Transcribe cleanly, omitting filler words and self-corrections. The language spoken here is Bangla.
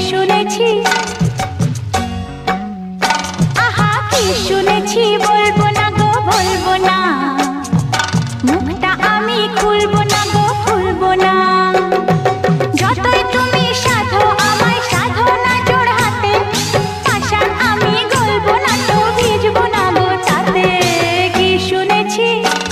শুনেছি, আহা কি শুনেছি, বলবো না গো বলবো না, মুখটা আমি খুলবো না গো খুলবো না।